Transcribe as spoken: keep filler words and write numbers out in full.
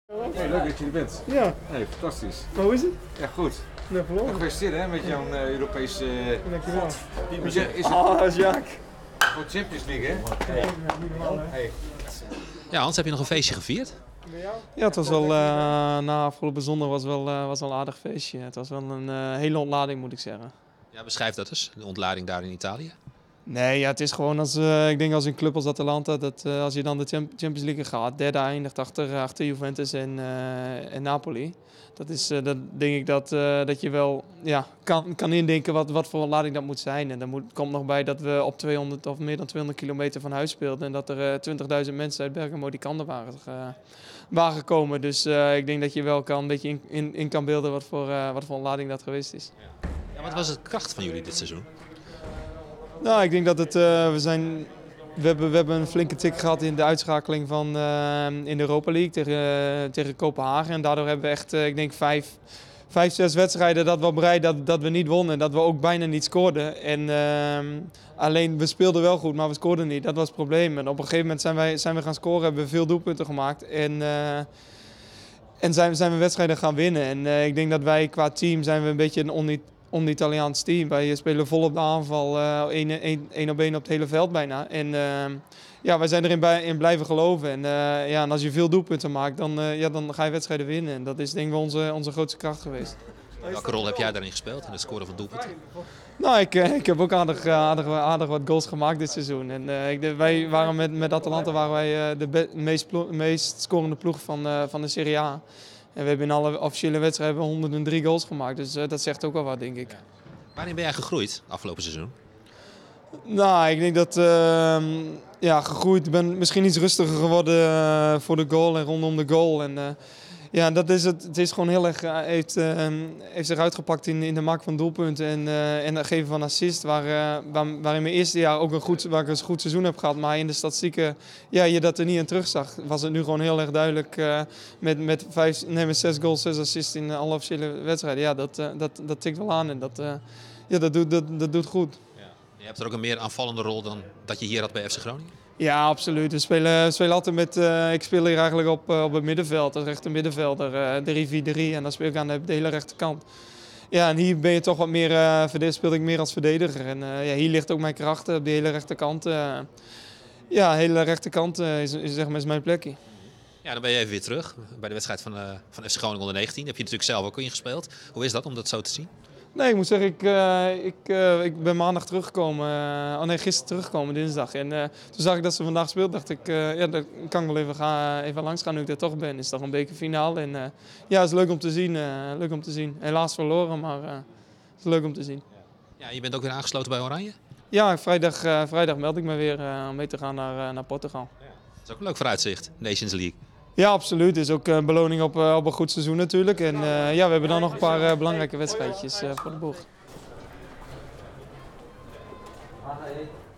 Hey, leuk dat je er bent. Ja. Hey, fantastisch. Maar hoe is het? Ja, goed. Nee, verloren. Gefeliciteerd hè, met jouw uh, Europese... Uh, Dankjewel. Is het, is het Ah, Jaak. voor Champions League hè? Hey. Hey. Ja, Hans, heb je nog een feestje gevierd? Ja, het was wel, uh, na afgelopen zondag was wel, uh, was wel een aardig feestje. Het was wel een uh, hele ontlading, moet ik zeggen. Ja, beschrijf dat eens, de ontlading daar in Italië. Nee, ja, het is gewoon als, uh, ik denk als een club als Atalanta, dat uh, als je dan de Champions League gaat, derde eindigt achter, achter Juventus en, uh, en Napoli. Dat is, uh, dat denk ik dat, uh, dat je wel ja, kan, kan indenken wat, wat voor ontlading dat moet zijn. En dan moet, komt nog bij dat we op tweehonderd of meer dan tweehonderd kilometer van huis speelden. En dat er uh, twintigduizend mensen uit Bergamo die kanten waren, uh, waren gekomen. Dus uh, ik denk dat je wel kan, een beetje in, in, in kan beelden wat voor, uh, wat voor ontlading dat geweest is. Ja, wat was de kracht van jullie dit seizoen? Nou, ik denk dat het, uh, we zijn, we hebben, we hebben een flinke tik gehad in de uitschakeling van, uh, in de Europa League tegen, uh, tegen Kopenhagen. En daardoor hebben we echt, uh, ik denk, vijf, vijf, zes wedstrijden dat we op rij dat, dat we niet wonnen. Dat we ook bijna niet scoorden. En, uh, alleen, we speelden wel goed, maar we scoorden niet. Dat was het probleem. En op een gegeven moment zijn, wij, zijn we gaan scoren, hebben we veel doelpunten gemaakt. En, uh, en zijn, zijn we wedstrijden gaan winnen. En uh, ik denk dat wij qua team zijn we een beetje een on on-Italiaans team. Wij spelen vol op de aanval, uh, één, één, één op één op het hele veld bijna. En uh, ja, wij zijn erin bij, in blijven geloven. En, uh, ja, en als je veel doelpunten maakt, dan, uh, ja, dan ga je wedstrijden winnen. En dat is denk ik onze, onze grootste kracht geweest. Welke rol heb jij daarin gespeeld, in het scoren van doelpunten? Nou, ik, ik heb ook aardig, aardig, aardig wat goals gemaakt dit seizoen. En, uh, ik, wij waren met, met Atalanta waren wij uh, de be, meest, plo, meest scorende ploeg van, uh, van de Serie A. En we hebben in alle officiële wedstrijden honderddrie goals gemaakt. Dus uh, dat zegt ook wel wat, denk ik. Ja. Waarin ben jij gegroeid afgelopen seizoen? Nou, ik denk dat uh, ja, gegroeid. Ik ben misschien iets rustiger geworden uh, voor de goal en rondom de goal. En, uh, ja, dat is het. Het is gewoon heel erg, uh, heeft, uh, heeft zich uitgepakt in, in de maak van doelpunten en, uh, en het geven van assist. Waar, uh, waar, waar in mijn eerste jaar ook een goed, waar ik een goed seizoen heb gehad. Maar in de statistieken ja, je dat er niet in terugzag. Was het nu gewoon heel erg duidelijk uh, met, met, vijf, nee, met zes goals, zes assists in alle officiële wedstrijden. Ja, dat, uh, dat, dat tikt wel aan en dat, uh, ja, dat, doet, dat, dat doet goed. Ja. Je hebt er ook een meer aanvallende rol dan dat je hier had bij F C Groningen? Ja, absoluut. We spelen, we spelen altijd met, uh, ik speel hier eigenlijk op, uh, op het middenveld, als rechter middenvelder, uh, drie vier drie en dan speel ik aan de, de hele rechterkant. Ja, en hier ben je toch wat meer, uh, speel ik meer als verdediger. En uh, ja, hier ligt ook mijn kracht op de hele rechterkant. Uh, ja, de hele rechterkant uh, is, is, zeg maar, is mijn plekje. Ja, dan ben je even weer terug bij de wedstrijd van, uh, van F C Groningen onder negentien. Heb je natuurlijk zelf ook ingespeeld. Hoe is dat om dat zo te zien? Nee, ik moet zeggen, ik, uh, ik, uh, ik ben maandag teruggekomen, uh, oh nee, gisteren teruggekomen, dinsdag. En uh, toen zag ik dat ze vandaag speelt, dacht ik, uh, ja, dan kan ik wel even, gaan, even langs gaan nu ik er toch ben. Het is toch een bekerfinale en uh, ja, het is leuk om te zien, uh, leuk om te zien. Helaas verloren, maar uh, het is leuk om te zien. Ja, je bent ook weer aangesloten bij Oranje? Ja, vrijdag, uh, vrijdag meld ik me weer uh, om mee te gaan naar, uh, naar Portugal. Ja. Dat is ook een leuk vooruitzicht, Nations League. Ja, absoluut. Het is ook een beloning op, uh, op een goed seizoen natuurlijk. En uh, ja, we hebben dan nog een paar uh, belangrijke wedstrijdjes uh, voor de boeg.